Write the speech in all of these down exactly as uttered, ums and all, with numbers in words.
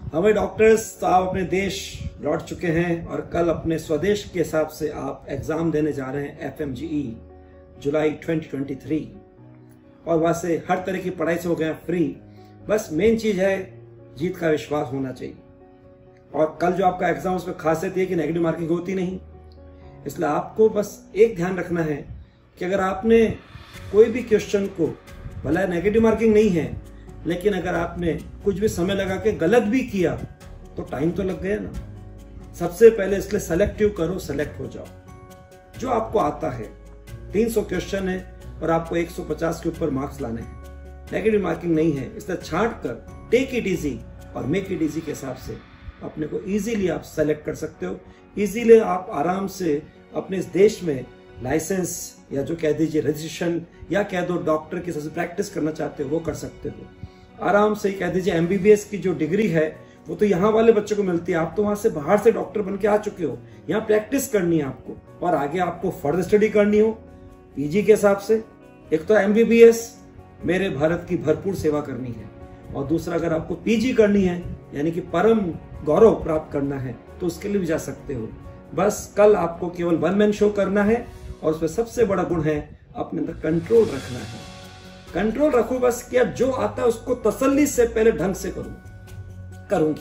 हमें डॉक्टर्स तो आप अपने देश लौट चुके हैं और कल अपने स्वदेश के हिसाब से आप एग्जाम देने जा रहे हैं एफ एम जी ई जुलाई ट्वेंटी ट्वेंटी थ्री। और वहां से हर तरह की पढ़ाई से हो गए फ्री। बस मेन चीज है जीत का विश्वास होना चाहिए। और कल जो आपका एग्जाम उसमें खासियत है कि नेगेटिव मार्किंग होती नहीं, इसलिए आपको बस एक ध्यान रखना है कि अगर आपने कोई भी क्वेश्चन को, भला नेगेटिव मार्किंग नहीं है, लेकिन अगर आपने कुछ भी समय लगा के गलत भी किया तो टाइम तो लग गया ना। सबसे पहले इसलिए सेलेक्टिव करो, सेलेक्ट हो जाओ। जो आपको आता है, तीन सौ क्वेश्चन है और आपको एक सौ पचास के ऊपर मार्क्स लाने हैं, नेगेटिव मार्किंग नहीं है, इसलिए छांट कर टेक इट इजी और मेक इट इजी के हिसाब से अपने को इजीली आप सेलेक्ट कर सकते हो। इजीली आप आराम से अपने इस देश में लाइसेंस या जो कह दीजिए रजिस्ट्रेशन या कह दो डॉक्टर की सबसे प्रैक्टिस करना चाहते हो वो कर सकते हो। आराम से कह दीजिए एम बी बी एस की जो डिग्री है वो तो यहाँ वाले बच्चों को मिलती है, आप तो वहां से बाहर से डॉक्टर बन के आ चुके हो। यहाँ प्रैक्टिस करनी है आपको और आगे आपको फर्दर स्टडी करनी हो पी जी के हिसाब से। एक तो एम बी बी एस मेरे भारत की भरपूर सेवा करनी है, और दूसरा अगर आपको पी जी करनी है यानी कि परम गौरव प्राप्त करना है तो उसके लिए भी जा सकते हो। बस कल आपको केवल वन मैन शो करना है और उसमें सबसे बड़ा गुण है अपने अंदर कंट्रोल रखना है। कंट्रोल रखो बस कि अब जो आता है उसको तसल्ली से पहले ढंग से करूं करूंगी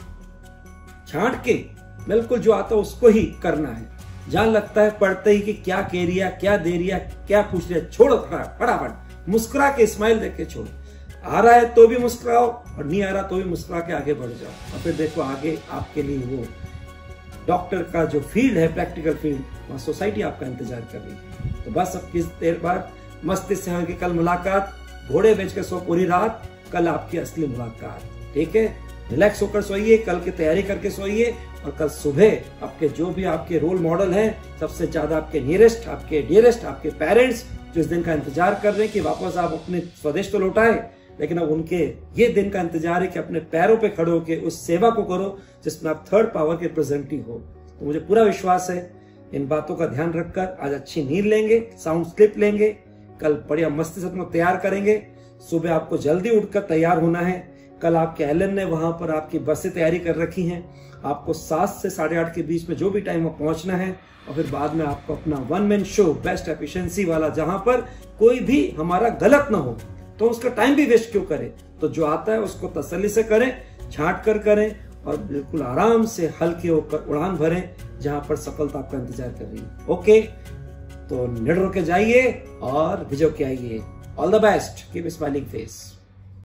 छांट के, बिल्कुल जो आता है उसको ही करना है। जहां लगता है पढ़ते ही कि क्या कह रिया, क्या दे रिया, क्या पूछ रिया, छोड़ो फटाफट मुस्कुरा के स्माइल देख के छोड़ो। आ रहा है तो भी मुस्कुराओ और नहीं आ रहा तो भी मुस्कुरा के आगे बढ़ जाओ। और फिर देखो आगे आपके लिए वो डॉक्टर का जो फील्ड है, प्रैक्टिकल फील्ड, वहां सोसाइटी आपका इंतजार कर रही है। तो बस अब किस देर बाद मस्ती से होगी कल मुलाकात। घोड़े बेच के सो पूरी रात, कल आपकी असली मुलाकात। ठीक है, रिलैक्स होकर सोइए, कल की तैयारी करके सोइए और कल सुबह आपके जो भी आपके रोल मॉडल हैं, सबसे ज्यादा आपके नियरेस्ट, आपके डियरेस्ट, आपके पेरेंट्स जो इस दिन का इंतजार कर रहे हैं कि वापस आप अपने स्वदेश तो लौटाए, लेकिन अब उनके ये दिन का इंतजार है कि अपने पैरों पे खड़े होकर उस सेवा को करो जिसमें आप थर्ड पावर के रिप्रेजेंटेटिव हो। तो मुझे पूरा विश्वास है इन बातों का ध्यान रखकर आज अच्छी नींद लेंगे, साउंड स्लिप लेंगे, कल बढ़िया मस्ती से अपना तैयार करेंगे। सुबह आपको जल्दी उठकर तैयार होना है। कल आपके एलन ने वहां पर आपकी बसें तैयारी कर रखी हैं। आपको सात से साढ़े आठ के बीच में जो भी टाइम वहां पहुंचना है, और फिर बाद में आपको अपना one man show best efficiency वाला, जहां पर कोई भी हमारा गलत ना हो, तो उसका टाइम भी वेस्ट क्यों करें। तो जो आता है उसको तसल्ली से करें, छांट कर करें और बिल्कुल आराम से हल्के होकर उड़ान भरें जहां पर सफलता आपका इंतजार कर रही है। ओके, तो निडर होकर जाइए और विजय के आइए। All the best, keep smiling face.